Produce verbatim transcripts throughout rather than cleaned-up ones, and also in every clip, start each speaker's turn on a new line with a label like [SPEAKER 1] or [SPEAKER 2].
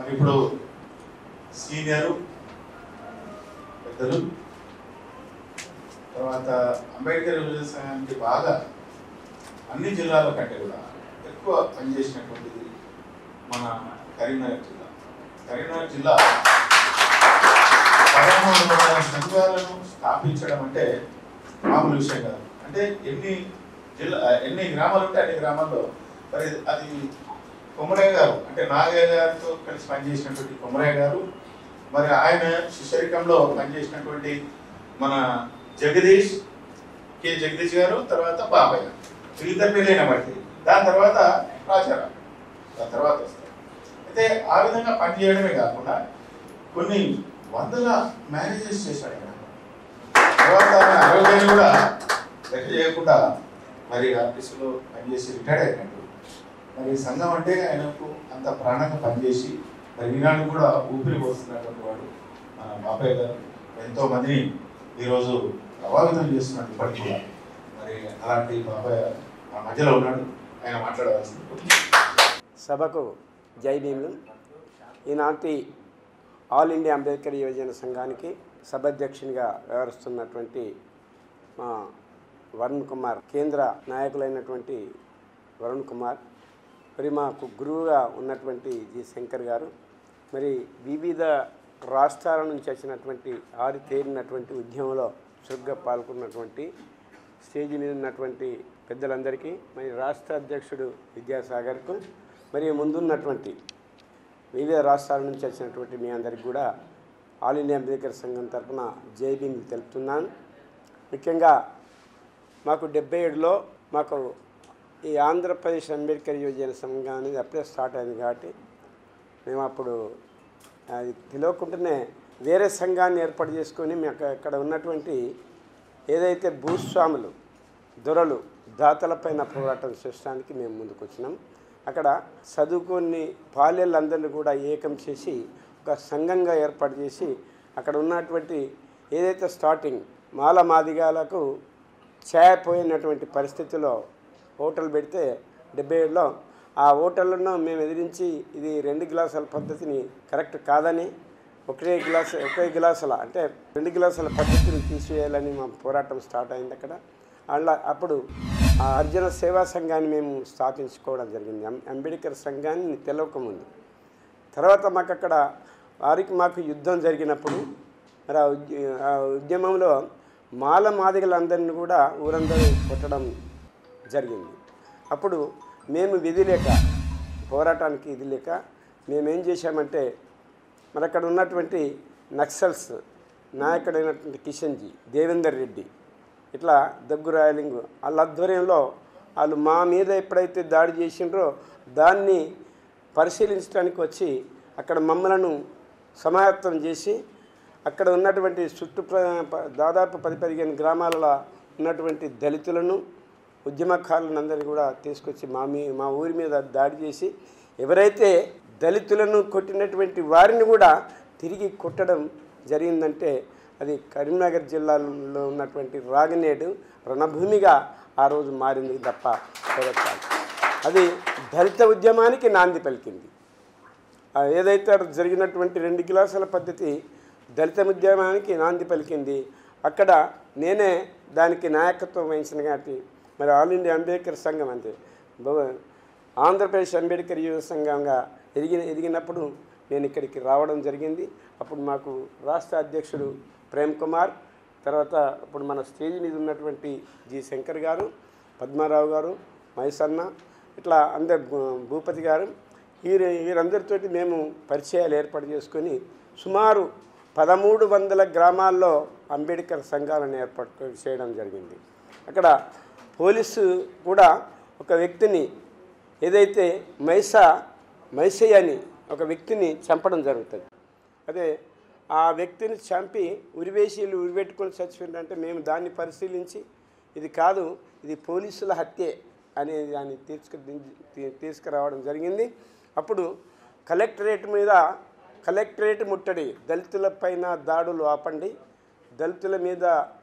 [SPEAKER 1] మరి ఇప్పుడు సీనియరు పెద్దలు తర్వాత అంబేద్కర్ యువజన సంఘానికి బాగా అన్ని జిల్లాల కంటే కూడా ఎక్కువ పనిచేసినటువంటిది మన కరీంనగర్ జిల్లా. కరీంనగర్ జిల్లా పదమూడు వందల సంఘాలను స్థాపించడం అంటే మామూలు విషయం కాదు. అంటే ఎన్ని జిల్లా ఎన్ని గ్రామాలు ఉంటే అన్ని గ్రామాల్లో మరి అది కొమరయ్య గారు అంటే నాగయ్య గారితో కలిసి పనిచేసినటువంటి కొమరయ్య గారు, మరి ఆయన శిష్యరికంలో పనిచేసినటువంటి మన జగదీష్ కె జగదీష్ గారు, తర్వాత బాబాయ్ గారు, వీళ్ళిద్దరి పేర్లైన బట్టి దాని తర్వాత రాజారావు దాని తర్వాత వస్తారు. అయితే ఆ విధంగా పనిచేయడమే కాకుండా కొన్ని వందల మ్యారేజెస్ చేశాడు ఆయన. తర్వాత ఆయన ఆరోగ్యాన్ని కూడా లెక్క చేయకుండా మరి ఆఫీసులో పనిచేసి రిటైర్డ్ అయినట్టు. మరి సంఘం అంటే ఆయనకు అంత ప్రాణంగా పనిచేసి మరి ఈనాడు కూడా ఊపిరి పోస్తున్నటువంటి వాడు మన బాబాయ్ గారు. ఎంతో మందిని ఈరోజు ప్రభావితం చేస్తున్నట్టు ఇప్పటికి కూడా. మరి అలాంటి బాబాయ్ మా మధ్యలో ఉన్నాడు, ఆయన మాట్లాడవలసింది.
[SPEAKER 2] సభకు జై భీములు. ఈనాటి ఆల్ ఇండియా అంబేద్కర్ యువజన సంఘానికి సభాధ్యక్షునిగా వ్యవహరిస్తున్నటువంటి మా వరుణ్ కుమార్, కేంద్ర నాయకులైనటువంటి వరుణ్ కుమార్, మరి మాకు గురువుగా ఉన్నటువంటి జి శంకర్ గారు, మరి వివిధ రాష్ట్రాల నుంచి వచ్చినటువంటి ఆరితేరినటువంటి ఉద్యమంలో చురుగ్గా పాల్గొన్నటువంటి స్టేజ్ మీద ఉన్నటువంటి పెద్దలందరికీ, మరి రాష్ట్ర అధ్యక్షుడు విద్యాసాగర్కు, మరి ముందున్నటువంటి వివిధ రాష్ట్రాల నుంచి వచ్చినటువంటి మీ అందరికీ కూడా ఆల్ ఇండియా అంబేద్కర్ సంఘం తరఫున జై భీమ్ తెలుపుతున్నాను. ముఖ్యంగా మాకు డెబ్బై ఏడులో మాకు ఈ ఆంధ్రప్రదేశ్ అంబేద్కర్ యువజన సంఘం అనేది అప్పుడే స్టార్ట్ అయింది కాబట్టి మేము అప్పుడు అది తెలియకుండానే వేరే సంఘాన్ని ఏర్పాటు చేసుకొని మేము అక్కడ ఉన్నటువంటి ఏదైతే భూస్వాములు, దొరలు, దాతలపైన పోరాటం చేయడానికి మేము ముందుకు వచ్చినాం. అక్కడ చదువుకొని బాల్యాలందరినీ కూడా ఏకం చేసి ఒక సంఘంగా ఏర్పాటు చేసి అక్కడ ఉన్నటువంటి ఏదైతే స్టార్టింగ్ మాల మాదిగాలకు ఛాయపోయినటువంటి పరిస్థితిలో హోటల్ పెడితే డెబ్బై ఏడులో ఆ హోటళ్లను మేము ఎదిరించి ఇది రెండు గ్లాసుల పద్ధతిని కరెక్ట్ కాదని ఒకే గ్లాస్ ఒకే గ్లాసుల అంటే రెండు గ్లాసుల పద్ధతిని తీసివేయాలని మా పోరాటం స్టార్ట్ అయింది అక్కడ. అలా అప్పుడు ఆ అర్జున సేవా సంఘాన్ని మేము స్థాపించుకోవడం జరిగింది, అంబేద్కర్ సంఘాన్ని తెలియకముందు. తర్వాత మాకు అక్కడ వారికి మాకు యుద్ధం జరిగినప్పుడు మరి ఆ ఉద్యమంలో మాల మాదిగలందరినీ కూడా ఊరందరూ కొట్టడం జరిగింది. అప్పుడు మేము విధి లేక పోరాటానికి ఇది లేక మేమేం చేశామంటే మరి అక్కడ ఉన్నటువంటి నక్సల్స్ నాయకుడైనటువంటి కిషన్జీ, దేవేందర్ రెడ్డి, ఇట్లా దగ్గు రాయలింగు వాళ్ళ ఆధ్వర్యంలో వాళ్ళు మా మీద ఎప్పుడైతే దాడి చేసిండ్రో దాన్ని పరిశీలించడానికి వచ్చి అక్కడ మమ్మలను సమాయత్తం చేసి అక్కడ ఉన్నటువంటి చుట్టూ దాదాపు పది పదిహేను గ్రామాలలో ఉన్నటువంటి దళితులను, ఉద్యమకారులను అందరినీ కూడా తీసుకొచ్చి మా మీ మా ఊరి మీద దాడి చేసి ఎవరైతే దళితులను కొట్టినటువంటి వారిని కూడా తిరిగి కొట్టడం జరిగిందంటే అది కరీంనగర్ జిల్లాలో ఉన్నటువంటి రాగనేడు రణభూమిగా ఆ రోజు మారింది తప్ప కాదు. అది దళిత ఉద్యమానికి నాంది పలికింది. ఏదైతే జరిగినటువంటి రెండు గ్లాసుల పద్ధతి దళిత ఉద్యమానికి నాంది పలికింది. అక్కడ నేనే దానికి నాయకత్వం వహించిన కాబట్టి మరి ఆల్ ఇండియా అంబేద్కర్ సంఘం అంటే ఆంధ్రప్రదేశ్ అంబేద్కర్ యువ సంఘంగా ఎదిగి ఎదిగినప్పుడు నేను ఇక్కడికి రావడం జరిగింది. అప్పుడు మాకు రాష్ట్ర అధ్యక్షుడు ప్రేమ్ కుమార్, తర్వాత ఇప్పుడు మన స్టేజ్ మీద ఉన్నటువంటి జి శంకర్ గారు, పద్మారావు గారు, మైసన్న, ఇట్లా అందరు భూపతి గారు, వీరి వీరందరితోటి మేము పరిచయాలు ఏర్పాటు చేసుకొని సుమారు పదమూడు వందల గ్రామాల్లో అంబేద్కర్ సంఘాలను ఏర్పాటు చేయడం జరిగింది. అక్కడ పోలీసు కూడా ఒక వ్యక్తిని ఏదైతే మైసా మైసయ్య అని ఒక వ్యక్తిని చంపడం జరుగుతుంది. అదే ఆ వ్యక్తిని చంపి ఉరివేసీలు ఉరిపెట్టుకొని చచ్చిపోయిందంటే మేము దాన్ని పరిశీలించి ఇది కాదు, ఇది పోలీసుల హత్యే అనే దాన్ని తీసుకు తీసుకురావడం జరిగింది. అప్పుడు కలెక్టరేట్ మీద కలెక్టరేట్ ముట్టడి, దళితులపైన దాడులు ఆపండి, దళితుల మీద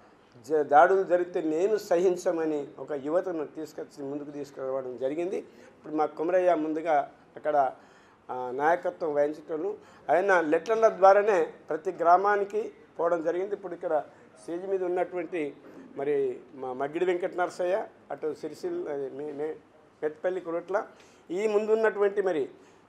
[SPEAKER 2] దాడులు జరిగితే నేను సహించమని ఒక యువతను తీసుకొచ్చి ముందుకు తీసుకురావడం జరిగింది. ఇప్పుడు మా కొమరయ్య ముందుగా అక్కడ నాయకత్వం వహించటం, ఆయన లెటర్ల ద్వారానే ప్రతి గ్రామానికి పోవడం జరిగింది. ఇప్పుడు ఇక్కడ స్టేజ్ మీద ఉన్నటువంటి మరి మా మగ్గిడి వెంకట నరసయ్య, అటు సిరిసిల్ల మెట్పల్లి కురట్ల, ఈ ముందున్నటువంటి మరి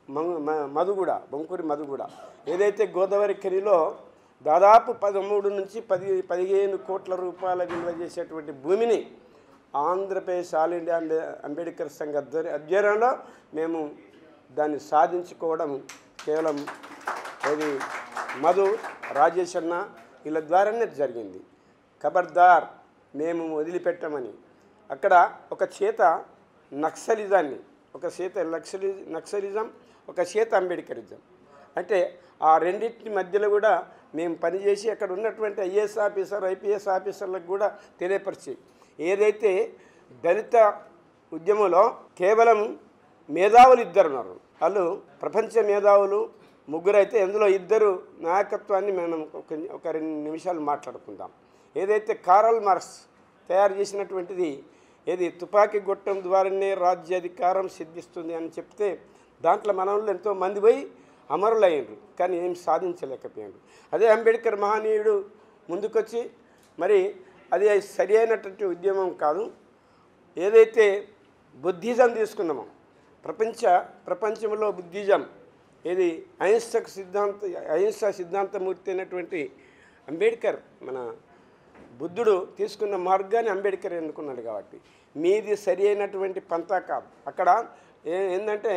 [SPEAKER 2] మధుగూడ బొంకూరి మధుగూడ, ఏదైతే గోదావరి ఖనిలో దాదాపు పదమూడు నుంచి పది పదిహేను కోట్ల రూపాయల విలువ చేసేటువంటి భూమిని ఆంధ్రప్రదేశ్ ఆల్ ఇండియా అంబేద్కర్ సంఘ అధ్వర్యంలో మేము దాన్ని సాధించుకోవడం కేవలం ఇది మధు, రాజేష్ అన్న వీళ్ళ ద్వారానే జరిగింది. ఖబర్దార్ మేము వదిలిపెట్టమని అక్కడ ఒక చేత నక్సలిజాన్ని, ఒక చేత నక్సలి నక్సలిజం ఒక చేత అంబేద్కరిజం, అంటే ఆ రెండింటి మధ్యలో కూడా మేము పనిచేసి అక్కడ ఉన్నటువంటి ఐఏఎస్ ఆఫీసర్ ఐపీఎస్ ఆఫీసర్లకు కూడా తెలియపరిచి, ఏదైతే దళిత ఉద్యమంలో కేవలం మేధావులు ఇద్దరు ఉన్నారు, వాళ్ళు ప్రపంచ మేధావులు ముగ్గురు అయితే అందులో ఇద్దరు నాయకత్వాన్ని మనం ఒక ఒక రెండు నిమిషాలు మాట్లాడుకుందాం. ఏదైతే కారల్ మార్క్స్ తయారు చేసినటువంటిది ఏది తుపాకీ గొట్టం ద్వారానే రాజ్యాధికారం సిద్ధిస్తుంది అని చెప్తే దాంట్లో మనలో ఎంతో మంది పోయి అమరులయ్యారు, కానీ ఏం సాధించలేకపోయారు. అదే అంబేద్కర్ మహనీయుడు ముందుకొచ్చి మరి అది సరి అయినటువంటి ఉద్యమం కాదు, ఏదైతే బుద్ధిజం తీసుకున్నామో ప్రపంచ ప్రపంచంలో బుద్ధిజం ఏది అహింసక సిద్ధాంత అహింస సిద్ధాంతమూర్తి అయినటువంటి అంబేద్కర్, మన బుద్ధుడు తీసుకున్న మార్గాన్ని అంబేద్కర్ ఎన్నుకున్నాడు. కాబట్టి మీది సరి అయినటువంటి పంతా కాదు. అక్కడ ఏంటంటే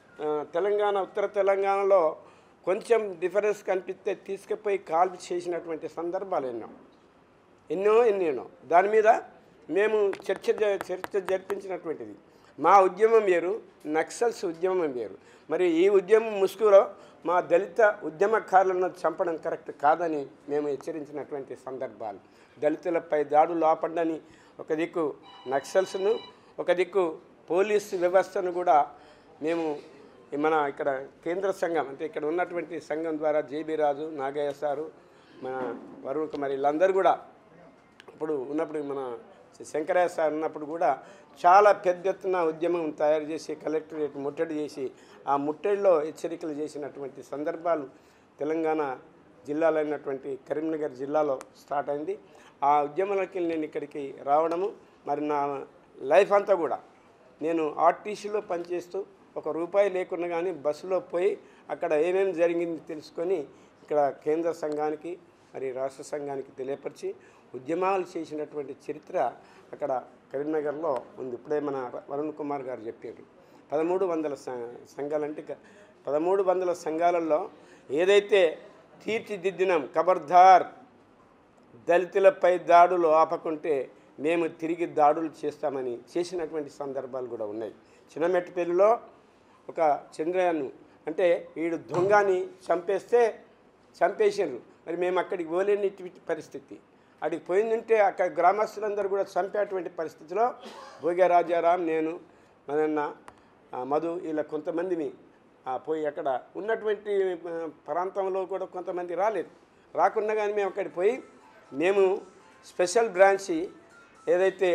[SPEAKER 2] తెలంగాణ ఉత్తర తెలంగాణలో కొంచెం డిఫరెన్స్ కనిపిస్తే తీసుకుపోయి కాల్పు చేసినటువంటి సందర్భాలు ఎన్నో ఎన్నో ఎన్నెన్నో దాని మీద మేము చర్చ చర్చ జరిపించినటువంటిది. మా ఉద్యమం వేరు, నక్సల్స్ ఉద్యమం వేరు. మరి ఈ ఉద్యమం ముసుగులో మా దళిత ఉద్యమకారులను చంపడం కరెక్ట్ కాదని మేము హెచ్చరించినటువంటి సందర్భాలు. దళితులపై దాడులు ఆపండని ఒక దిక్కు నక్సల్స్ను, ఒక దిక్కు పోలీసు వ్యవస్థను కూడా మేము మన ఇక్కడ కేంద్ర సంఘం అంటే ఇక్కడ ఉన్నటువంటి సంఘం ద్వారా జేబీ రాజు, నాగయ్య సారు, మన వరుణ్ కుమార్ వీళ్ళందరూ కూడా ఇప్పుడు ఉన్నప్పుడు మన శంకరయ్య సార్ ఉన్నప్పుడు కూడా చాలా పెద్ద ఎత్తున ఉద్యమం తయారు చేసి కలెక్టరేట్ ముట్టడి చేసి ఆ ముట్టడిలో హెచ్చరికలు చేసినటువంటి సందర్భాలు తెలంగాణ జిల్లాలో అయినటువంటి కరీంనగర్ జిల్లాలో స్టార్ట్ అయింది. ఆ ఉద్యమంలోకి నేను ఇక్కడికి రావడము, మరి నా లైఫ్ అంతా కూడా నేను ఆర్టీసీలో పనిచేస్తూ ఒక రూపాయి లేకున్నా కానీ బస్సులో పోయి అక్కడ ఏమేమి జరిగింది తెలుసుకొని ఇక్కడ కేంద్ర సంఘానికి మరి రాష్ట్ర సంఘానికి తెలియపరిచి ఉద్యమాలు చేసినటువంటి చరిత్ర అక్కడ కరీంనగర్లో ఉంది. ఇప్పుడే మన వరుణ్ కుమార్ గారు చెప్పారు. పదమూడు వందల సంఘాలంటే పదమూడు వందల సంఘాలలో ఏదైతే తీర్చిదిద్దినాం ఖబర్దార్ దళితులపై దాడులు ఆపకుంటే మేము తిరిగి దాడులు చేస్తామని చేసినటువంటి సందర్భాలు కూడా ఉన్నాయి. చిన్నమెట్టుపల్లిలో ఒక చంద్రయాను అంటే వీడు దొంగని చంపేస్తే చంపేసారు, మరి మేము అక్కడికి పోలేని పరిస్థితి. అక్కడికి పోయిందంటే అక్కడ గ్రామస్తులందరూ కూడా చంపేటువంటి పరిస్థితిలో భోగ్య రాజారాం, నేను, మదన్న, మధు ఇలా కొంతమందిని పోయి అక్కడ ఉన్నటువంటి ప్రాంతంలో కూడా కొంతమంది రాలేదు. రాకుండా కానీ మేము అక్కడికి పోయి మేము స్పెషల్ బ్రాంచి ఏదైతే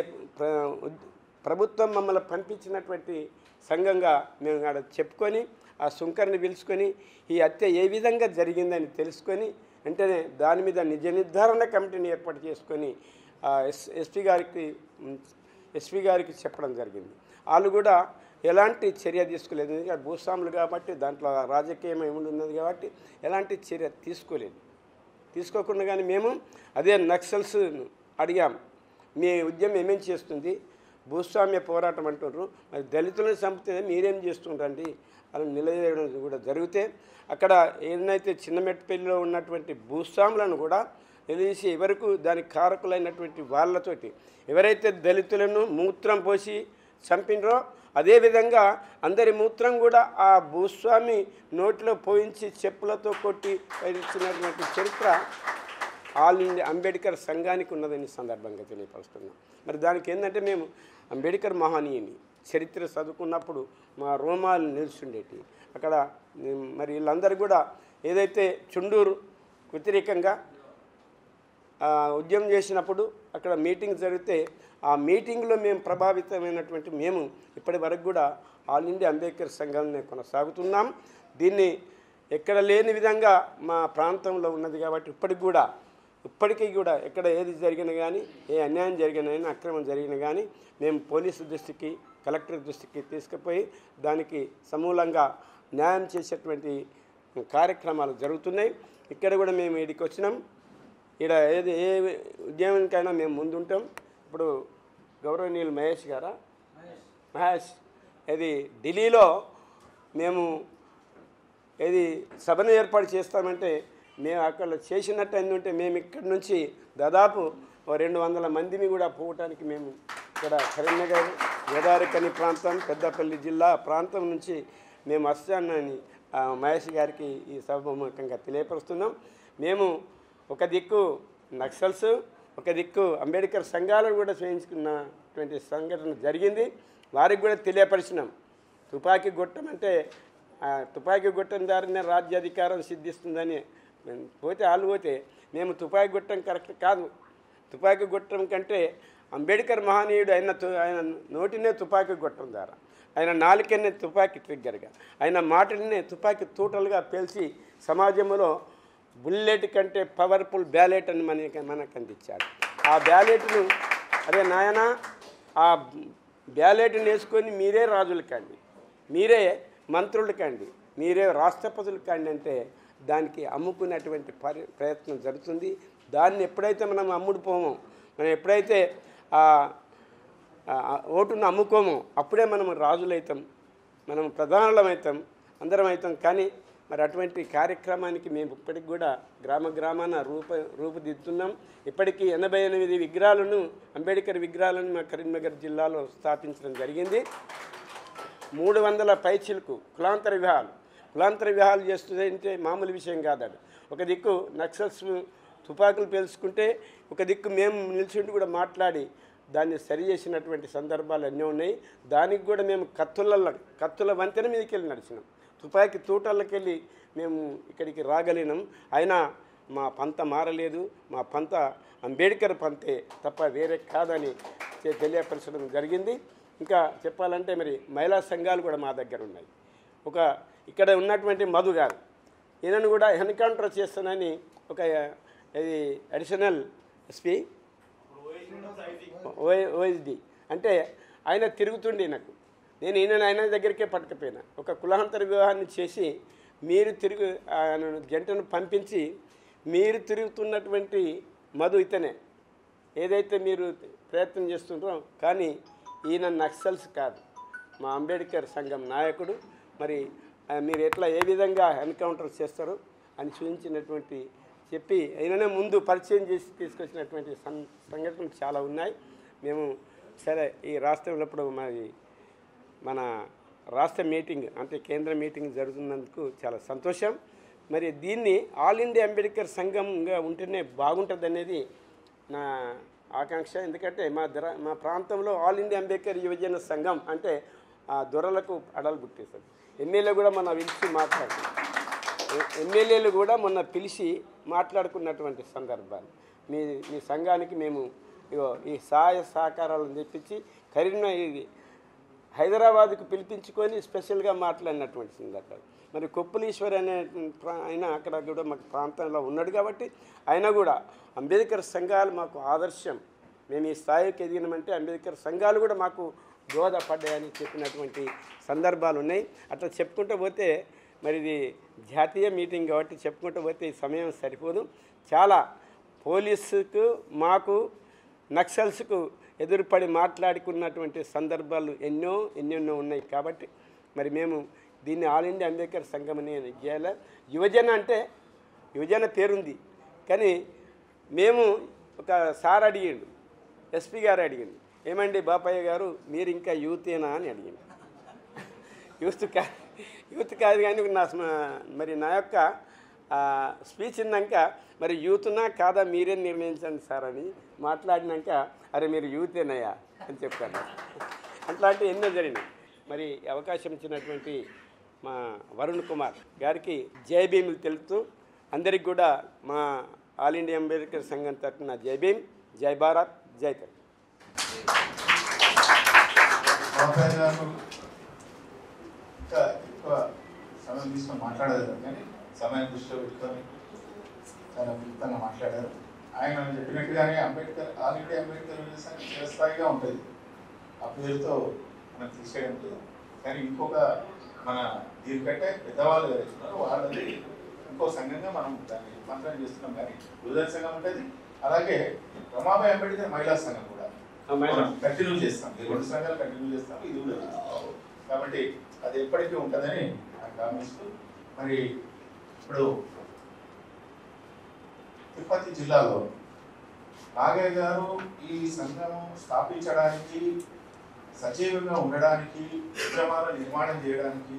[SPEAKER 2] ప్రభుత్వం మమ్మల్ని పంపించినటువంటి సంఘంగా మేము అక్కడ చెప్పుకొని ఆ సుంకర్ని పిలుచుకొని ఈ హత్య ఏ విధంగా జరిగిందని తెలుసుకొని వెంటనే దాని మీద నిజ నిర్ధారణ కమిటీని ఏర్పాటు చేసుకొని ఎస్ ఎస్పీ గారికి ఎస్పీ గారికి చెప్పడం జరిగింది. వాళ్ళు కూడా ఎలాంటి చర్య తీసుకోలేదు, ఎందుకంటే భూస్వాములు కాబట్టి దాంట్లో రాజకీయం ఏమున్నది కాబట్టి ఎలాంటి చర్య తీసుకోలేదు. తీసుకోకుండా కానీ మేము అదే నక్సల్స్ అడిగాం, మీ ఉద్యమం ఏమేం చేస్తుంది, భూస్వామ్య పోరాటం అంటున్నారు, మరి దళితులను చంపితే మీరేం చేస్తుంటారండి అని నిలదీయడం కూడా జరిగితే అక్కడ ఏదైతే చిన్నమెట్టుపల్లిలో ఉన్నటువంటి భూస్వాములను కూడా నిలదీసి ఎవరికి దానికి కారకులైనటువంటి వాళ్ళతోటి ఎవరైతే దళితులను మూత్రం పోసి చంపినరో అదేవిధంగా అందరి మూత్రం కూడా ఆ భూస్వామి నోటిలో పోయించి చెప్పులతో కొట్టి ఇచ్చినటువంటి చరిత్ర ఆల్ ఇండియా అంబేద్కర్ సంఘానికి ఉన్నదని సందర్భంగా తెలియపరుస్తున్నాం. మరి దానికి ఏంటంటే మేము అంబేద్కర్ మహనీయుని చరిత్ర చదువుకున్నప్పుడు మా రోమాలు నిలుచుండేటి అక్కడ. మరి వీళ్ళందరూ కూడా ఏదైతే చుండూరు వ్యతిరేకంగా ఉద్యమం చేసినప్పుడు అక్కడ మీటింగ్ జరిగితే ఆ మీటింగ్లో మేము ప్రభావితమైనటువంటి మేము ఇప్పటి వరకు కూడా ఆల్ ఇండియా అంబేద్కర్ సంఘాన్ని కొనసాగుతున్నాం. దీన్ని ఎక్కడ లేని విధంగా మా ప్రాంతంలో ఉన్నది కాబట్టి ఇప్పటికి కూడా ఇప్పటికీ కూడా ఎక్కడ ఏది జరిగినా కానీ ఏ అన్యాయం జరిగినా కానీ అక్రమం జరిగినా కానీ మేము పోలీసు దృష్టికి కలెక్టర్ దృష్టికి తీసుకుపోయి దానికి సమూలంగా న్యాయం చేసేటువంటి కార్యక్రమాలు జరుగుతున్నాయి. ఇక్కడ కూడా మేము ఇక్కడికి వచ్చినాం. ఇక్కడ ఏది ఏ ఉద్యమానికైనా మేము ముందుంటాం. ఇప్పుడు గౌరవనీయులు మహేష్ గారా మహేష్ ఇది ఢిల్లీలో మేము ఏది సభను ఏర్పాటు చేస్తామంటే మేము అక్కడ చేసినట్టు ఏంటంటే మేము ఇక్కడి నుంచి దాదాపు రెండు వందల మందిని కూడా పోవటానికి మేము ఇక్కడ కరీంనగర్ గోదావరికని ప్రాంతం పెద్దపల్లి జిల్లా ప్రాంతం నుంచి మేము వస్తానని మహేష్ గారికి ఈ సభాముఖంగా తెలియపరుస్తున్నాం. మేము ఒక దిక్కు నక్సల్స్ ఒక దిక్కు అంబేద్కర్ సంఘాలను కూడా చేయించుకున్నటువంటి సంఘటన జరిగింది. వారికి కూడా తెలియపరిచినాం. తుపాకీ గొట్టం అంటే తుపాకీ గొట్టం దారినే రాజ్యాధికారం సిద్ధిస్తుందని పోతే వాళ్ళు పోతే మేము తుపాకీ గొట్టం కరెక్ట్ కాదు. తుపాకీ గొట్టం కంటే అంబేద్కర్ మహనీయుడు ఆయన ఆయన నోటినే తుపాకీ గొట్టం ద్వారా ఆయన నాలుకనే తుపాకీ ట్రిగ్గర్గా ఆయన మాటలనే తుపాకీ తూటలుగా పేల్చి సమాజంలో బుల్లెట్ కంటే పవర్ఫుల్ బ్యాలెట్ అని మనకి మనకు అందించాడు. ఆ బ్యాలెట్ను అరే నాయన ఆ బ్యాలెట్ని వేసుకొని మీరే రాజులు కండి, మీరే మంత్రులు కండి, మీరే రాష్ట్రపతులు కండి అంటే దానికి అమ్ముకునేటువంటి పరి ప్రయత్నం జరుగుతుంది. దాన్ని ఎప్పుడైతే మనం అమ్ముడుపోమో మనం ఎప్పుడైతే ఓటును అమ్ముకోమో అప్పుడే మనం రాజులవుతాం, మనం ప్రధానులమవుతాం, అందరం అవుతాం. కానీ మరి అటువంటి కార్యక్రమానికి మేము ఇప్పటికి కూడా గ్రామ గ్రామాన రూప రూపుదిద్దుతున్నాం. ఇప్పటికీ ఎనభై ఎనిమిది విగ్రహాలను అంబేద్కర్ విగ్రహాలను మా కరీంనగర్ జిల్లాలో స్థాపించడం జరిగింది. మూడు వందల పైచిలకు కులాంతర వివాహాలు కులాంతర వివాహాలు చేస్తుందంటే మామూలు విషయం కాదాడు. ఒక దిక్కు నక్సల్స్ తుపాకులు పేల్చుకుంటే ఒక దిక్కు మేము నిలిచిండి కూడా మాట్లాడి దాన్ని సరి చేసినటువంటి సందర్భాలు ఎన్నో ఉన్నాయి. దానికి కూడా మేము కత్తుల కత్తుల వంతెన మీదకి వెళ్ళి నడిచినాం. తుపాకీ తూటల్లోకి వెళ్ళి మేము ఇక్కడికి రాగలిగినాం. అయినా మా పంత మారలేదు, మా పంత అంబేద్కర్ పంతే తప్ప వేరే కాదని తెలియపరచడం జరిగింది. ఇంకా చెప్పాలంటే మరి మహిళా సంఘాలు కూడా మా దగ్గర ఉన్నాయి. ఒక ఇక్కడ ఉన్నటువంటి మధు గారు ఈయనను కూడా ఎన్కౌంటర్ చేస్తానని ఒక ఇది అడిషనల్ ఎస్పీ ఓ ఓఎస్డి అంటే ఆయన తిరుగుతుండే నాకు నేను ఈయన ఆయన దగ్గరికే పట్టుకపోయినా. ఒక కులాంతర వివాహాన్ని చేసి మీరు తిరుగు జంటను పంపించి మీరు తిరుగుతున్నటువంటి మధు ఇతనే ఏదైతే మీరు ప్రయత్నం చేస్తుంటారో కానీ ఈయన నక్సల్స్ కాదు, మా అంబేద్కర్ సంఘం నాయకుడు. మరి మీరు ఎట్లా ఏ విధంగా ఎన్కౌంటర్ చేస్తారు అని చూపించినటువంటి చెప్పి ఆయననే ముందు పరిచయం చేసి తీసుకొచ్చినటువంటి సం సంఘటనలు చాలా ఉన్నాయి. మేము సరే ఈ రాష్ట్రంలో ఇప్పుడు మరి మన రాష్ట్ర మీటింగ్ అంటే కేంద్ర మీటింగ్ జరుగుతున్నందుకు చాలా సంతోషం. మరి దీన్ని ఆల్ ఇండియా అంబేద్కర్ సంఘంగా ఉంటేనే బాగుంటుంది అనేది నా ఆకాంక్ష. ఎందుకంటే మా దొర మా ప్రాంతంలో ఆల్ ఇండియా అంబేద్కర్ యువజన సంఘం అంటే ఆ దొరలకు అడలు పుట్టేస్తారు. ఎమ్మెల్యే కూడా మొన్న పిలిచి మాట్లాడు ఎమ్మెల్యేలు కూడా మొన్న పిలిచి మాట్లాడుకున్నటువంటి సందర్భాలు మీ మీ సంఘానికి మేము ఇగో ఈ సహాయ సహకారాలను తెప్పించి కరీంనగర్ హైదరాబాద్కు పిలిపించుకొని స్పెషల్గా మాట్లాడినటువంటి సందర్భాలు. మరి కొప్పులీశ్వర్ అనే ఆయన అక్కడ కూడా మాకు ప్రాంతంలో ఉన్నాడు కాబట్టి ఆయన కూడా అంబేద్కర్ సంఘాలు మాకు ఆదర్శం, మేము ఈ స్థాయికి ఎదిగినామంటే అంబేద్కర్ సంఘాలు కూడా మాకు దోహదపడ్డాయని చెప్పినటువంటి సందర్భాలు ఉన్నాయి. అట్లా చెప్పుకుంటూ పోతే మరి ఇది జాతీయ మీటింగ్ కాబట్టి చెప్పుకుంటూ పోతే ఈ సమయం సరిపోదు. చాలా పోలీసుకు మాకు నక్సల్స్కు ఎదురుపడి మాట్లాడుకున్నటువంటి సందర్భాలు ఎన్నో ఎన్నెన్నో ఉన్నాయి. కాబట్టి మరి మేము దీన్ని ఆల్ ఇండియా అంబేద్కర్ సంఘం అనేది చేయాలి. యువజన అంటే యువజన పేరుంది కానీ మేము ఒక సార్ అడిగిండు, ఎస్పీ గారు అడిగిండు, ఏమండి బాపయ్య గారు మీరు ఇంకా యూతేనా అని అడిగిండు. యూత్ కా యూత్ కాదు కానీ నా మరి నా యొక్క స్పీచ్ విన్నాక మరి యూత్నా కాదా మీరే నిర్ణయించండి సార్ అని మాట్లాడినాక అరే మీరు యూతేనయ్యా అని చెప్పాను. అట్లాంటివి ఎన్నో జరిగినాయి. మరి అవకాశం ఇచ్చినటువంటి మా వరుణ్ కుమార్ గారికి జై భీములు తెలుపుతూ అందరికి కూడా మా ఆల్ ఇండియా అంబేద్కర్ సంఘం తరఫున జై భీమ్, జై భారత్, జై తెలంగాణ.
[SPEAKER 1] బాబాయ్ గారు ఇంకా ఎక్కువ సమయం తీసుకొని మాట్లాడలేదు, కానీ సమయం దృష్టిలో పెట్టుకొని చాలా క్లుప్తంగా మాట్లాడారు. ఆయన చెప్పినట్టుగానే Ambedkar all India Ambedkar university చిరస్థాయిగా ఉంటుంది, ఆ పేరుతో మనకు తీసేయడం లేదు. కానీ ఇంకొక మన దీనికంటే పెద్దవాళ్ళు వేస్తున్నారు, వాళ్ళది ఇంకో సంఘంగా మనం దాన్ని రూపాంతరం చేస్తున్నాం. కానీ యువజన సంఘం ఉంటుంది, అలాగే రమాబాయి అంబేద్కర్ మహిళా సంఘం కూడా కంటిన్యూ చేస్తాం. ఈ రెండు సంఘాలు కంటిన్యూ చేస్తాం, ఇది కూడా చేస్తాం. కాబట్టి అది ఎప్పటికీ ఉంటుందని నాకు గమనిస్తూ, మరి ఇప్పుడు తిరుపతి జిల్లాలో నాగయ్య గారు ఈ సంఘం స్థాపించడానికి, సజీవంగా ఉండడానికి, ఉద్యమాల నిర్మాణం చేయడానికి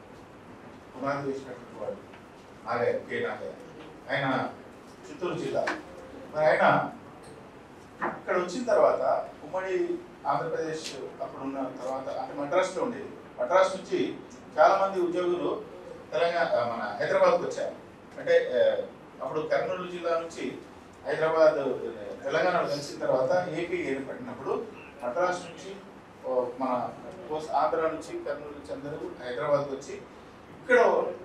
[SPEAKER 1] పునాది వేసినటువంటి వాడు నాగయ్య, కే నాగయ్య. ఆయన చిత్తూరు జిల్లా. మరి ఆయన ఇక్కడ వచ్చిన తర్వాత ఉమ్మడి ఆంధ్రప్రదేశ్ అప్పుడున్న తర్వాత అంటే మద్రాసులో ఉండేది. మద్రాసు నుంచి చాలా మంది ఉద్యోగులు తెలంగాణ మన హైదరాబాద్కి వచ్చారు. అంటే అప్పుడు కర్నూలు జిల్లా నుంచి హైదరాబాద్ తెలంగాణలో కలిసిన తర్వాత ఏపీ ఏర్పడినప్పుడు మద్రాసు నుంచి మన ఆంధ్ర నుంచి కర్నూలు నుంచి అందరూ హైదరాబాద్కి వచ్చి ఇక్కడ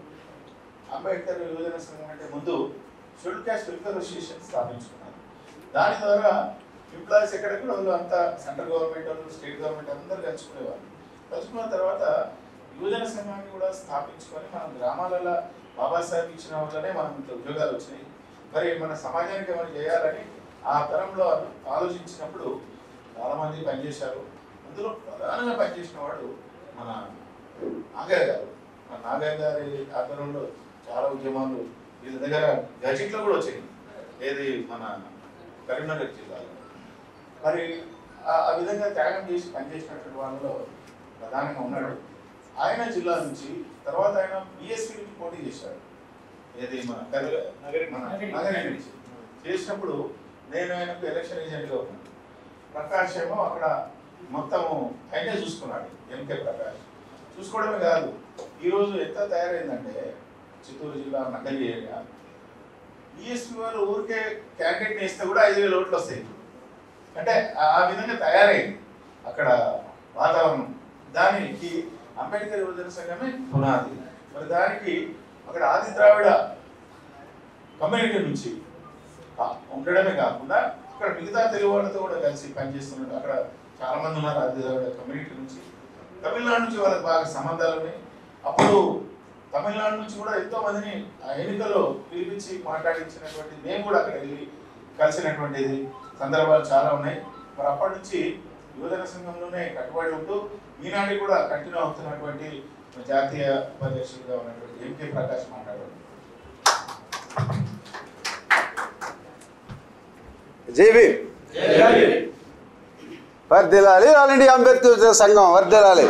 [SPEAKER 1] అంబేద్కర్ యువజన సంఘం అంటే ముందు షెడ్యూల్ క్యాస్ట్ వెల్ఫేర్ అసోసియేషన్ స్థాపించుకున్నారు. దాని ద్వారా ఎంప్లాయీస్ ఎక్కడెక్కడ వాళ్ళు అంతా సెంట్రల్ గవర్నమెంట్ వాళ్ళు, స్టేట్ గవర్నమెంట్ అందరూ కలుసుకునేవారు. కలుసుకున్న తర్వాత యువజన సంఘాన్ని కూడా స్థాపించుకొని మనం గ్రామాలలో బాబాసాహెబ్ ఇచ్చిన వల్లనే మనం ఇంత ఉద్యోగాలు వచ్చినాయి. మరి మన సమాజానికి ఏమైనా చేయాలని ఆ తరంలో ఆలోచించినప్పుడు చాలామంది పనిచేశారు. అందులో ప్రధానంగా పనిచేసిన వాడు మన నాగయ్య గారు. మన నాగయ్య గారి ఆధ్వర్యంలో చాలా ఉద్యమాలు వీళ్ళ దగ్గర గజెట్లో కూడా వచ్చాయి, ఏది మన కరీంనగర్ జిల్లాలో. మరి ఆ విధంగా త్యాగం చేసి పనిచేసినటువంటి వాళ్ళలో ప్రధానంగా ఉన్నాడు. ఆయన జిల్లా నుంచి తర్వాత ఆయన బిఎస్పీ నుంచి పోటీ చేశాడు, ఏది మన మన నగరి నుంచి చేసినప్పుడు నేను ఆయనకు ఎలక్షన్ ఏజెంట్గా ఉన్నాను. ప్రకాష్ ఏమో అక్కడ మొత్తం ఆయనే చూసుకున్నాడు. ఎంకే ప్రకాష్ చూసుకోవడమే కాదు, ఈరోజు ఎంత తయారైందంటే చిత్తూరు జిల్లా నగరి ఏరియా బిఎస్పీ వాళ్ళు ఊరికే క్యాండిడేట్ వేస్తే కూడా ఐదు వేల ఓట్లు వస్తాయి. అంటే ఆ విధంగా తయారైంది అక్కడ వాతావరణం. దానికి అంబేద్కర్ యువజన సంఘమే పునాది. మరి దానికి అక్కడ ఆది ద్రావిడ కమ్యూనిటీ నుంచి ఉండడమే కాకుండా అక్కడ మిగతా తెలుగు వాళ్ళతో కూడా కలిసి పనిచేస్తున్నారు. అక్కడ చాలా మంది ఉన్నారు ఆది ద్రావిడ కమ్యూనిటీ నుంచి. తమిళనాడు నుంచి వాళ్ళకి బాగా సంబంధాలు ఉన్నాయి. అప్పుడు తమిళనాడు నుంచి కూడా ఎంతో మందిని ఆ ఎన్నికల్లో పిలిపించి మాట్లాడించినటువంటి, మేము కూడా అక్కడ వెళ్ళి కలిసినటువంటిది సందర్భాలు చాలా ఉన్నాయి. మరి అప్పటి నుంచి యువజన సంఘంలోనే కట్టుబడి ఉంటూ ఈనాడు కూడా కంటిన్యూ అవుతున్నటువంటి జాతీయ ఉపాధ్యక్షుడిగా ఉన్నటువంటి ఎంకే ప్రకాష్ మాట్లాడారు.
[SPEAKER 2] జేబీ వర్ధిల్లాలి, ఆల్ ఇండియా అంబేద్కర్ సంఘం వర్ధిల్లాలి.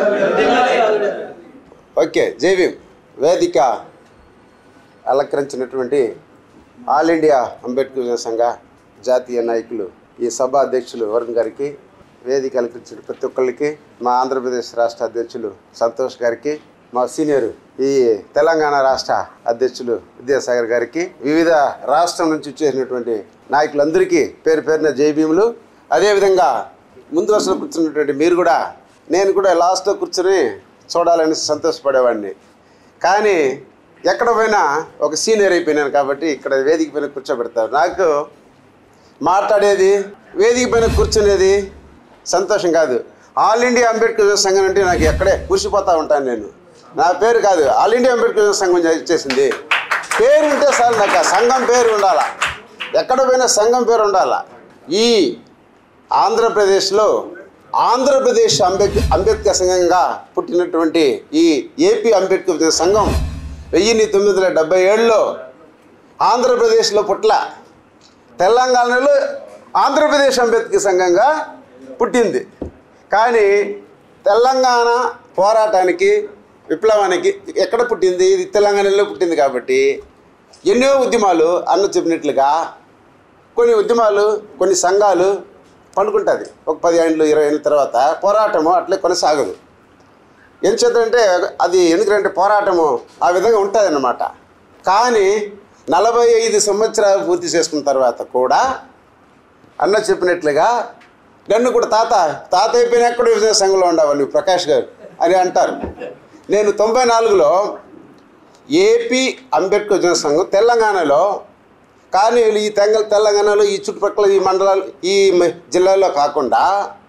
[SPEAKER 2] ఓకే, జేబీ వేదిక అలంకరించినటువంటి ఆల్ ఇండియా అంబేద్కర్ సంఘ జాతీయ నాయకులు, ఈ సభ అధ్యక్షులు వరుణ్ గారికి, వేదిక అలంకరించిన ప్రతి ఒక్కరికి, మా ఆంధ్రప్రదేశ్ రాష్ట్ర అధ్యక్షులు సంతోష్ గారికి, మా సీనియర్ ఈ తెలంగాణ రాష్ట్ర అధ్యక్షులు విద్యాసాగర్ గారికి, వివిధ రాష్ట్రం నుంచి వచ్చేసినటువంటి నాయకులందరికీ పేరు పేరున జై భీములు. అదేవిధంగా ముందు వరుసలో కూర్చున్నటువంటి మీరు కూడా, నేను కూడా లాస్ట్లో కూర్చొని చూడాలని సంతోషపడేవాడిని. కానీ ఎక్కడ పోయినా ఒక సీనియర్ అయిపోయినాను కాబట్టి ఇక్కడ వేదిక పైన కూర్చోబెడతారు. నాకు మాట్లాడేది, వేదిక పైన కూర్చునేది సంతోషం కాదు. ఆల్ ఇండియా అంబేద్కర్ సంఘం అంటే నాకు ఎక్కడే మురిసిపోతూ ఉంటాను. నేను నా పేరు కాదు, ఆల్ ఇండియా అంబేద్కర్ సంఘం చేసింది. పేరు ఉంటే సార్, నాకు ఆ సంఘం పేరు ఉండాలా, ఎక్కడ పోయినా సంఘం పేరు ఉండాలా. ఈ ఆంధ్రప్రదేశ్లో ఆంధ్రప్రదేశ్ అంబేద్ అంబేద్కర్ సంఘంగా పుట్టినటువంటి ఈ ఏపీ అంబేద్కర్ సంఘం వెయ్యి తొమ్మిది వందల డెబ్బై ఏడులో ఆంధ్రప్రదేశ్లో పుట్ల, తెలంగాణలో ఆంధ్రప్రదేశ్ అంబేద్కర్ సంఘంగా పుట్టింది. కానీ తెలంగాణ పోరాటానికి, విప్లవానికి ఎక్కడ పుట్టింది? ఇది తెలంగాణలో పుట్టింది. కాబట్టి ఎన్నో ఉద్యమాలు అన్న చెప్పినట్లుగా కొన్ని ఉద్యమాలు, కొన్ని సంఘాలు పండుకుంటుంది. ఒక పది ఏళ్ళు ఇరవై ఏళ్ళ తర్వాత పోరాటము అట్లే కొనసాగదు. ఎంచేతంటే అది ఎందుకంటే పోరాటము ఆ విధంగా ఉంటుంది అన్నమాట. కానీ నలభై ఐదు సంవత్సరాలు పూర్తి చేసుకున్న తర్వాత కూడా అన్న చెప్పినట్లుగా నన్ను కూడా తాత తాత అయిపోయినా ఎక్కడ విభజన సంఘంలో ఉండవు నువ్వు ప్రకాష్ గారు అని అంటారు. నేను తొంభై నాలుగులో
[SPEAKER 3] ఏపీ అంబేద్కర్ జన సంఘం తెలంగాణలో, కానీ వీళ్ళు ఈ తెంగ తెలంగాణలో ఈ చుట్టుపక్కల ఈ మండలాలు ఈ జిల్లాల్లో కాకుండా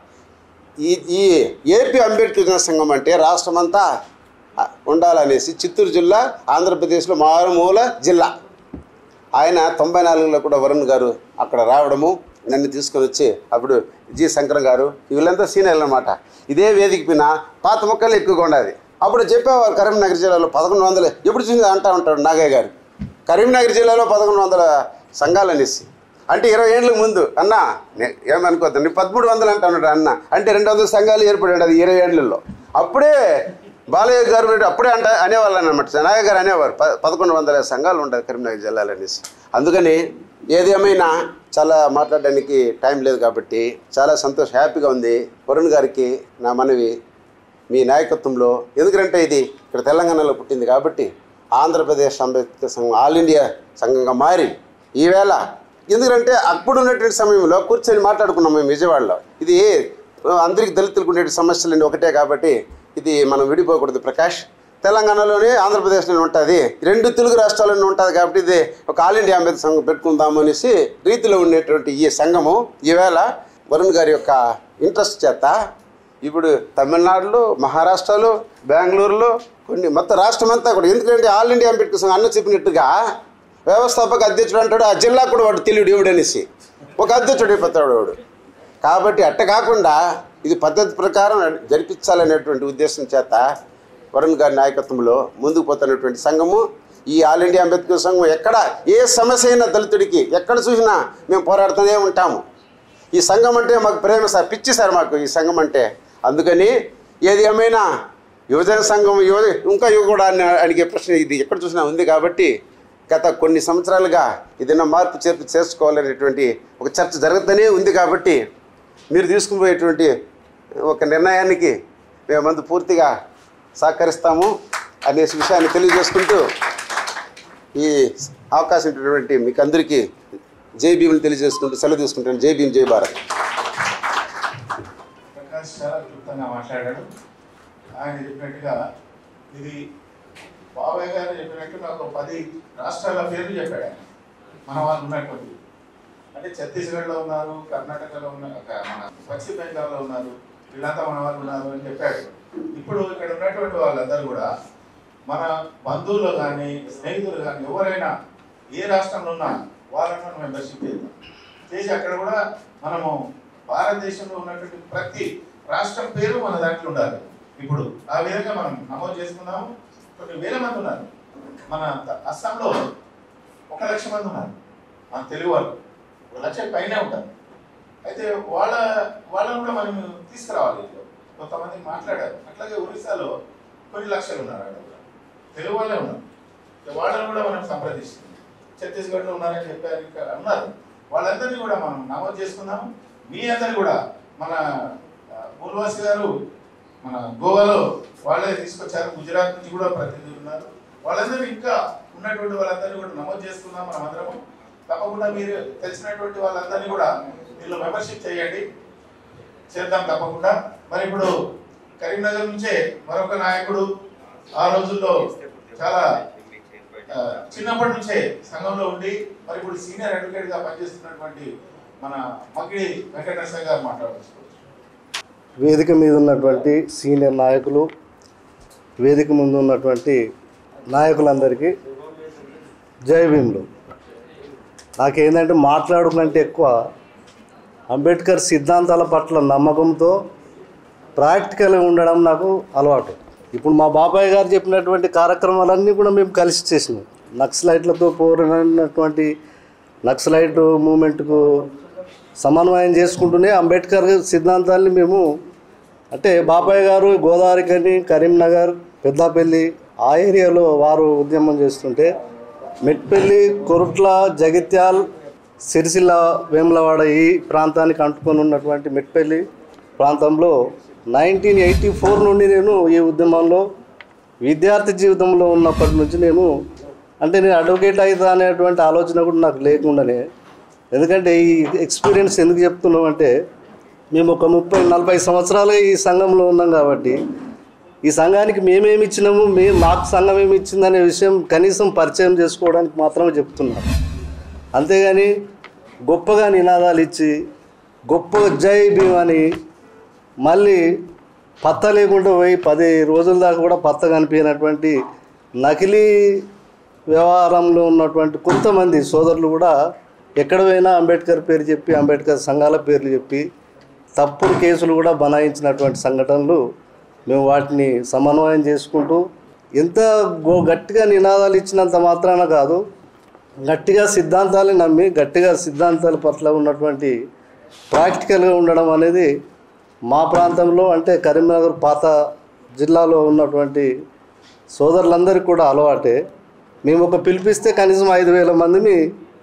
[SPEAKER 3] ఈ ఈ ఏపీ అంబేద్కర్ జన సంఘం అంటే రాష్ట్రమంతా ఉండాలనేసి చిత్తూరు జిల్లా ఆంధ్రప్రదేశ్లో మారుమూల జిల్లా. ఆయన తొంభై నాలుగులో కూడా వరుణ్ గారు అక్కడ రావడము, నన్ను తీసుకొని వచ్చి అప్పుడు జి శంకర్ గారు వీళ్ళంతా సీనియర్లు అనమాట. ఇదే వేదిక పైన పాత మొక్కలు ఎక్కువగా ఉండేది. అప్పుడు చెప్పేవారు కరీంనగర్ జిల్లాలో పదకొండు వందలు ఎప్పుడు చూసి అంటూ ఉంటాడు నాగయ్య గారు, కరీంనగర్ జిల్లాలో పదకొండు వందల సంఘాలు అనేసి. అంటే ఇరవై ఏళ్ళకి ముందు అన్న ఏమనుకోద్దు నీ పదమూడు వందలు అంటా ఉన్నాడు అన్న, అంటే రెండు వందల సంఘాలు ఏర్పడాడు అది ఇరవై ఏళ్ళలో. అప్పుడే బాలయ్య గారు అప్పుడే అంట అనేవాళ్ళు అనమాట, నాగయ్య గారు అనేవారు ప పదకొండు వందల సంఘాలు ఉంటాయి కరీంనగర్ జిల్లాలో అనేసి. అందుకని ఏదేమైనా చాలా మాట్లాడడానికి టైం లేదు కాబట్టి చాలా సంతోషం, హ్యాపీగా ఉంది. వరుణ్ గారికి నా మనవి, మీ నాయకత్వంలో, ఎందుకంటే ఇది ఇక్కడ తెలంగాణలో పుట్టింది కాబట్టి ఆంధ్రప్రదేశ్ అంబేద్కర్ సంఘం ఆల్ ఇండియా సంఘంగా మారి ఈవేళ, ఎందుకంటే అప్పుడు ఉన్నటువంటి సమయంలో కూర్చొని మాట్లాడుకున్నాం మేము విజయవాడలో, ఇది అందరికీ దళితులకు ఉండే సమస్యలన్నీ ఒకటే కాబట్టి ఇది మనం విడిపోకూడదు ప్రకాష్, తెలంగాణలోనే ఆంధ్రప్రదేశ్లోనే ఉంటుంది, రెండు తెలుగు రాష్ట్రాల్లోనే ఉంటుంది కాబట్టి ఇది ఒక ఆల్ ఇండియా అంబేద్కర్ సంఘం పెట్టుకుందాము అనేసి రీతిలో ఉండేటువంటి ఈ సంఘము ఈవేళ వరుణ్ గారి యొక్క ఇంట్రెస్ట్ చేత ఇప్పుడు తమిళనాడులో, మహారాష్ట్రలో, బెంగళూరులో కొన్ని మొత్తం రాష్ట్రం అంతా కూడా, ఎందుకంటే ఆల్ ఇండియా అంబేద్కర్ సంఘం అన్న చెప్పినట్టుగా వ్యవస్థాపక అధ్యక్షుడు అంటాడు, ఆ జిల్లా కూడా వాడు తెలియడు ఎవడు అనేసి ఒక అధ్యక్షుడు అయిపోతాడు వాడు. కాబట్టి అట్ట కాకుండా ఇది పద్ధతి ప్రకారం జరిపించాలనేటువంటి ఉద్దేశం చేత వరుణ్ గారి నాయకత్వంలో ముందుకు పోతున్నటువంటి సంఘము ఈ ఆల్ ఇండియా అంబేద్కర్ సంఘం. ఎక్కడ ఏ సమస్య అయినా దళితుడికి ఎక్కడ చూసినా మేము పోరాడుతూనే ఉంటాము. ఈ సంఘం అంటే మాకు ప్రేమ సార్, పిచ్చి సార్ మాకు ఈ సంఘం అంటే. అందుకని ఏది ఏమైనా యువజన సంఘం యువ ఇంకా యువ కూడా అడిగే ప్రశ్న ఇది ఎక్కడ చూసినా ఉంది కాబట్టి గత కొన్ని సంవత్సరాలుగా ఏదైనా మార్పు చేర్పు చేసుకోవాలనేటువంటి ఒక చర్చ జరుగుతూనే ఉంది కాబట్టి మీరు తీసుకుపోయేటువంటి ఒక నిర్ణయానికి మేమందు పూర్తిగా సహకరిస్తాము అనేసి విషయాన్ని తెలియజేసుకుంటూ ఈ అవకాశం ఇచ్చినటువంటి మీకు అందరికీ జై భీములు తెలియజేసుకుంటూ సెలవు తీసుకుంటాను. జై భీమ్, జై భారత్.
[SPEAKER 1] ప్రకాష్ చాలా క్లుప్తంగా మాట్లాడాడు. ఆయన చెప్పినట్టుగా ఇది బాబాయ్ గారు చెప్పినట్టు నాకు పది రాష్ట్రాల పేర్లు చెప్పాడు ఆయన, మన వాళ్ళు ఉన్నటువంటి. అంటే ఛత్తీస్గఢ్లో ఉన్నారు, కర్ణాటకలో ఉన్నారు, మన పశ్చిమ బెంగాల్లో ఉన్నారు, వీళ్ళంతా మన వాళ్ళు ఉన్నారు అని చెప్పాడు. ఇప్పుడు ఇక్కడ ఉన్నటువంటి వాళ్ళందరూ కూడా మన బంధువులు కానీ స్నేహితులు కానీ ఎవరైనా ఏ రాష్ట్రంలో ఉన్నా వాళ్ళను మెంబర్షిప్ చేద్దాం చేసి అక్కడ కూడా మనము భారతదేశంలో ఉన్నటువంటి ప్రతి రాష్ట్రం పేరు మన దాంట్లో ఉండాలి. ఇప్పుడు ఆ విధంగా మనం నమోదు చేసుకున్నాము. కొన్ని వేల మంది ఉన్నారు మన అస్సాంలో, ఒక లక్ష మంది ఉన్నారు మన తెలుగు వాళ్ళు, ఒక లక్ష పైనే ఉంటారు. అయితే వాళ్ళ వాళ్ళను కూడా మనం తీసుకురావాలి. కొంతమంది మాట్లాడారు. అట్లాగే ఒరిస్సాలో కొన్ని లక్షలు ఉన్నారు, అక్కడ కూడా తెలుగు వాళ్ళే ఉన్నారు. వాళ్ళని కూడా మనం సంప్రదిస్తున్నాం. ఛత్తీస్గఢ్లో ఉన్నారని చెప్పారు, ఇక్కడ ఉన్నారు. వాళ్ళందరినీ కూడా మనం నమోదు చేసుకున్నాము. మీ అందరు కూడా మన మూల్వాసి గారు మన గోవాలో వాళ్ళే తీసుకొచ్చారు, గుజరాత్ నుంచి కూడా ప్రతినిధులు ఉన్నారు. వాళ్ళందరూ ఇంకా ఉన్నటువంటి వాళ్ళందరినీ కూడా నమోదు చేసుకున్నాం మనం అందరము. తప్పకుండా మీరు తెలిసినటువంటి వాళ్ళందరినీ కూడా వీళ్ళు మెంబర్షిప్ చేయండి, చేద్దాం తప్పకుండా. మరి ఇప్పుడు కరీంనగర్ నుంచే మరొక నాయకుడు ఆ రోజుల్లో చాలా చిన్నప్పటి నుంచే సంఘంలో ఉండి మరి ఇప్పుడు సీనియర్ అడ్వకేట్గా పనిచేస్తున్నటువంటి మన మగిడి వెంకటేశ్వర గారు మాట్లాడవచ్చు.
[SPEAKER 4] వేదిక మీద ఉన్నటువంటి సీనియర్ నాయకులు, వేదిక ముందు ఉన్నటువంటి నాయకులందరికీ జై భీములు. నాకేంటంటే మాట్లాడుకుంటే ఎక్కువ అంబేద్కర్ సిద్ధాంతాల పట్ల నమ్మకంతో ప్రాక్టికల్గా ఉండడం నాకు అలవాటు. ఇప్పుడు మా బాబాయ్ గారు చెప్పినటువంటి కార్యక్రమాలన్నీ కూడా మేము కలిసి చేసినాం. నక్సలైట్లతో పోరాడినటువంటి నక్సలైట్ మూమెంట్కు సమన్వయం చేసుకుంటూనే అంబేద్కర్ సిద్ధాంతాన్ని మేము, అంటే బాబాయ్ గారు గోదావరి కని, కరీంనగర్, పెద్దపల్లి ఆ ఏరియాలో వారు ఉద్యమం చేస్తుంటే మెట్పల్లి, కొరుట్ల, జగిత్యాల్, సిరిసిల్ల, వేములవాడ ఈ ప్రాంతానికి అంటుకొని ఉన్నటువంటి మెట్పల్లి ప్రాంతంలో నైన్టీన్ ఎయిటీ ఫోర్ నుండి నేను ఈ ఉద్యమంలో విద్యార్థి జీవితంలో ఉన్నప్పటి నుంచి నేను, అంటే నేను అడ్వకేట్ అవుతా అనేటువంటి ఆలోచన కూడా నాకు లేకుండానే, ఎందుకంటే ఈ ఎక్స్పీరియన్స్ ఎందుకు చెప్తున్నాం అంటే మేము ఒక ముప్పై నలభై సంవత్సరాలు ఈ సంఘంలో ఉన్నాం కాబట్టి ఈ సంఘానికి మేమేమి ఇచ్చినాము, మేము మాకు సంఘం ఏమి ఇచ్చిందనే విషయం కనీసం పరిచయం చేసుకోవడానికి మాత్రమే చెప్తున్నాం. అంతేగాని గొప్పగా నినాదాలు ఇచ్చి గొప్పగా జై భీమ్ అని మళ్ళీ పత్త లేకుండా పోయి పది రోజుల దాకా కూడా పత్త కనిపించినటువంటి నకిలీ వ్యవహారంలో ఉన్నటువంటి కొంతమంది సోదరులు కూడా ఎక్కడ పోయినా అంబేద్కర్ పేరు చెప్పి అంబేద్కర్ సంఘాల పేర్లు చెప్పి తప్పుడు కేసులు కూడా బనాయించినటువంటి సంఘటనలు మేము వాటిని సమన్వయం చేసుకుంటూ ఎంత గో గట్టిగా నినాదాలు ఇచ్చినంత మాత్రాన కాదు, గట్టిగా సిద్ధాంతాలు నమ్మి గట్టిగా సిద్ధాంతాల పట్ల ఉన్నటువంటి ప్రాక్టికల్గా ఉండడం అనేది మా ప్రాంతంలో అంటే కరీంనగర్ పాత జిల్లాలో ఉన్నటువంటి సోదరులందరికీ కూడా అలవాటే. మేము ఒక పిలిపిస్తే కనీసం ఐదు వేల మందిని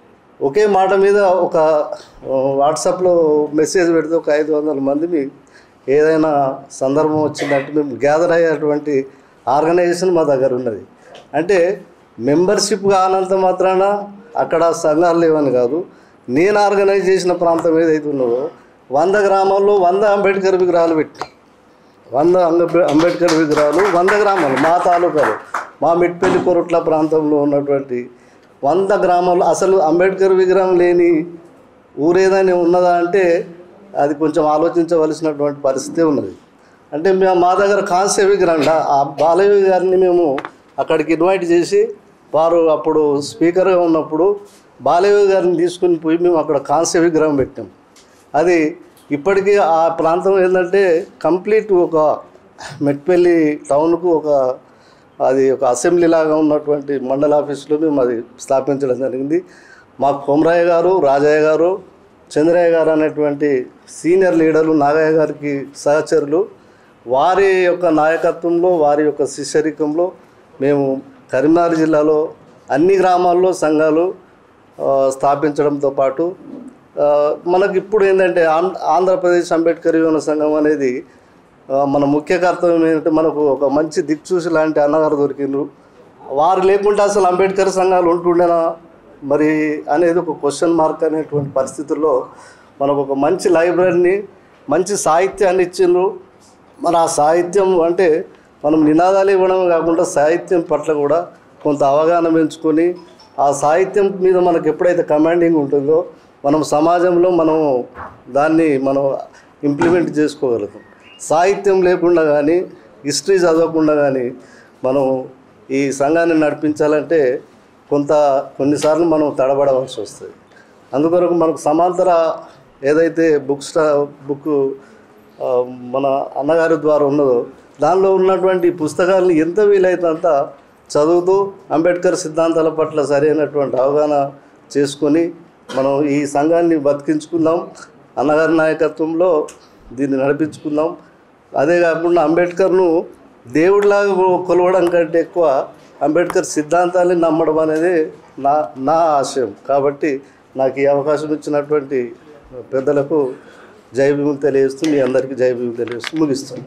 [SPEAKER 4] ఒకే మాట మీద ఒక వాట్సాప్లో మెసేజ్ పెడితే ఒక ఐదు వందల మందిని ఏదైనా సందర్భం వచ్చిందంటే మేము గ్యాదర్ అయ్యేటువంటి ఆర్గనైజేషన్ మా దగ్గర ఉన్నది. అంటే మెంబర్షిప్ కానంత మాత్రాన అక్కడ సంఘాలు లేవని కాదు. నేను ఆర్గనైజ్ చేసిన ప్రాంతం ఏదైతే ఉన్నదో వంద గ్రామాల్లో వంద అంబేద్కర్ విగ్రహాలు పెట్టి వంద అంబేద్కర్ విగ్రహాలు వంద గ్రామాలు మా తాలూకాలు మా మిట్పల్లి కొరట్ల ప్రాంతంలో ఉన్నటువంటి వంద గ్రామాలు అసలు అంబేద్కర్ విగ్రహం లేని ఊరేదని ఉన్నదా అంటే అది కొంచెం ఆలోచించవలసినటువంటి పరిస్థితి ఉన్నది. అంటే మేము మా దగ్గర కాంస్య విగ్రహం ఆ బాలయ్య గారిని మేము అక్కడికి ఇన్వైట్ చేసి వారు అప్పుడు స్పీకర్గా ఉన్నప్పుడు బాలయ్య గారిని తీసుకుని పోయి మేము అక్కడ కాంస్య విగ్రహం పెట్టాం. అది ఇప్పటికీ ఆ ప్రాంతం ఏంటంటే కంప్లీట్ ఒక మెట్పల్లి టౌన్కు ఒక అది ఒక అసెంబ్లీ లాగా ఉన్నటువంటి మండల ఆఫీసులో మేము అది స్థాపించడం జరిగింది. మా కొమరయ్య గారు, రాజయ్య గారు, చంద్రయ్య గారు అనేటువంటి సీనియర్ లీడర్లు నాగయ్య గారికి సహచరులు వారి యొక్క నాయకత్వంలో వారి యొక్క శిష్యరికంలో మేము కరీంనగర్ జిల్లాలో అన్ని గ్రామాల్లో సంఘాలు స్థాపించడంతో పాటు మనకి ఇప్పుడు ఏంటంటే ఆంధ్రప్రదేశ్ అంబేద్కర్ యువన సంఘం అనేది మన ముఖ్య కర్తవ్యం ఏంటంటే మనకు ఒక మంచి దిక్సూచి లాంటి అన్నగారు దొరికిండ్రు. వారు లేకుండా అసలు అంబేద్కర్ సంఘాలు ఉంటుండేనా మరి అనేది ఒక క్వశ్చన్ మార్క్ అనేటువంటి పరిస్థితుల్లో మనకు ఒక మంచి లైబ్రరీని మంచి సాహిత్యాన్ని ఇచ్చిండ్రు. మన ఆ సాహిత్యం అంటే మనం నినాదాలు ఇవ్వడం కాకుండా సాహిత్యం పట్ల కూడా కొంత అవగాహన పెంచుకొని ఆ సాహిత్యం మీద మనకు ఎప్పుడైతే కమాండింగ్ ఉంటుందో మనం సమాజంలో మనం దాన్ని మనం ఇంప్లిమెంట్ చేసుకోగలుగుతాం. సాహిత్యం లేకుండా కానీ హిస్టరీ చదవకుండా కానీ మనం ఈ సంఘాన్ని నడిపించాలంటే కొంత కొన్నిసార్లు మనం తడబడవలసి వస్తుంది. అందుకొరకు మనకు సమాంతర ఏదైతే బుక్ స్టా బుక్ మన అన్నగారి ద్వారా ఉన్నదో దానిలో ఉన్నటువంటి పుస్తకాలను ఎంత వీలైతే అంత చదువుతూ అంబేద్కర్ సిద్ధాంతాల పట్ల సరైనటువంటి అవగాహన చేసుకొని మనం ఈ సంఘాన్ని బతికించుకుందాం. అన్నగారి నాయకత్వంలో దీన్ని నడిపించుకుందాం. అదే కాకుండా అంబేద్కర్ను దేవుడిలాగా కొలవడం కంటే ఎక్కువ అంబేద్కర్ సిద్ధాంతాన్ని నమ్మడం అనేది నా నా ఆశయం. కాబట్టి నాకు ఈ అవకాశం ఇచ్చినటువంటి పెద్దలకు జై భీమ్ తెలియజేస్తూ మీ అందరికీ జై భీమ్ తెలియజేస్తూ ముగిస్తాను.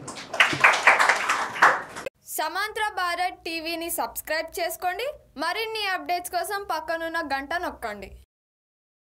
[SPEAKER 5] సమాంతర భారత్ టీవీని సబ్స్క్రైబ్ చేసుకోండి. మరిన్ని అప్డేట్స్ కోసం పక్కనున్న గంట నొక్కండి.